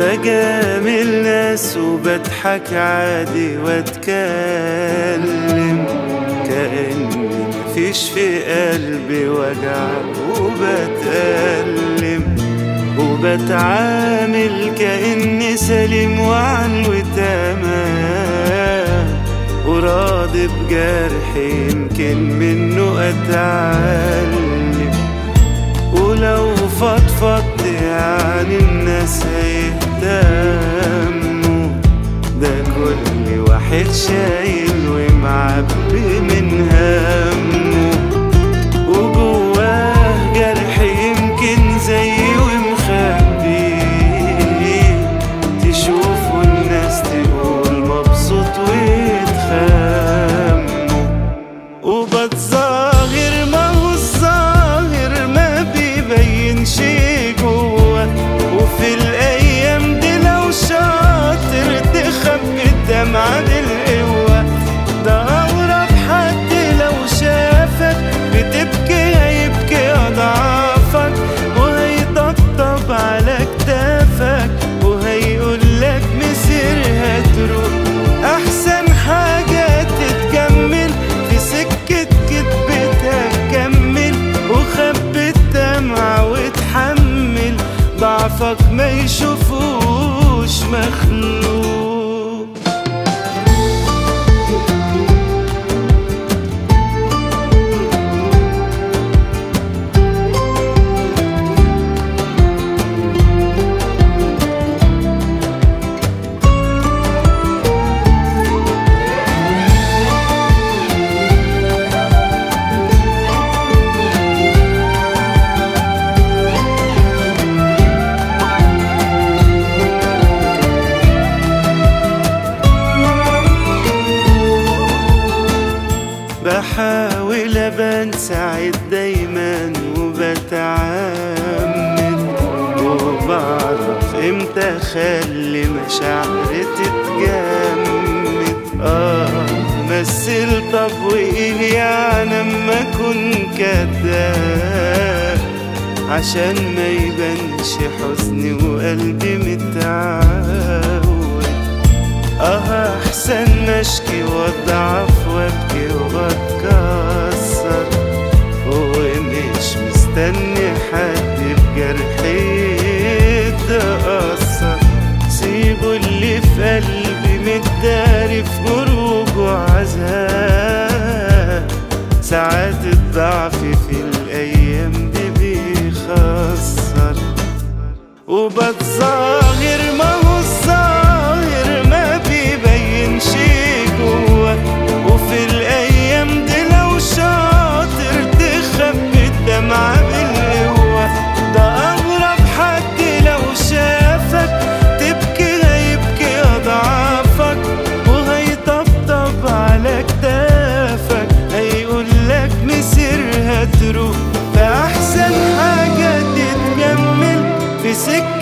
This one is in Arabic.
بجامل ناس وبضحك عادي واتكلم كأني مفيش في قلبي وجع، وبتألم وبتعامل كأني سليم وعن وتمام، وراضي بجرحي يمكن منه أتعلم. ولو فضفضت يعني الناس هيهتموا، ده كل واحد شايل ومعبي من همه، وجواه جرح يمكن زيي ومخبيه، تشوفوا الناس تقول مبسوط ويتخموا. وبتظاهر ما هو الظاهر ما بيبينش جوه، وفي الايام دي لو شاطر تخبي الدمعة بالقوة. ده اغرب حد لو شافك بتبكي هيبكي اضعافك، وهيطبطب على كتافك وهيقولك مسيرها تروح. احسن حاجة تتكمل في سكة كدبتها، كمل وخبي الدمعة وتحمل، ضعفك ما يشوفوش مخلوق. بحاول ابان سعيد دايما وبتعمد، وبعرف امتى اخلي مشاعري تتجمد. مثل طب وايه يعني اما اكون كداب، عشان ما يبانش حزني وقلبي متعود. احسن مشكي واضعف وابكي واتكسر، ومش مستني حد بجرحي يتأثر. سيبوا اللي في قلبي متداري في جروج وعذاب، ساعات الضعف في الايام دي بيخسر. وبتظاهر ما هو الظاهر ما بيبينش جوه، وفي الايام دي لو شاطر تخبي الدمعة بالقوة. ده اغرب حد لو شافك تبكي هيبكي اضعافك، وهيطبطب على كتافك هيقولك مسيرها تروح. فاحسن حاجة تتجمل في سكة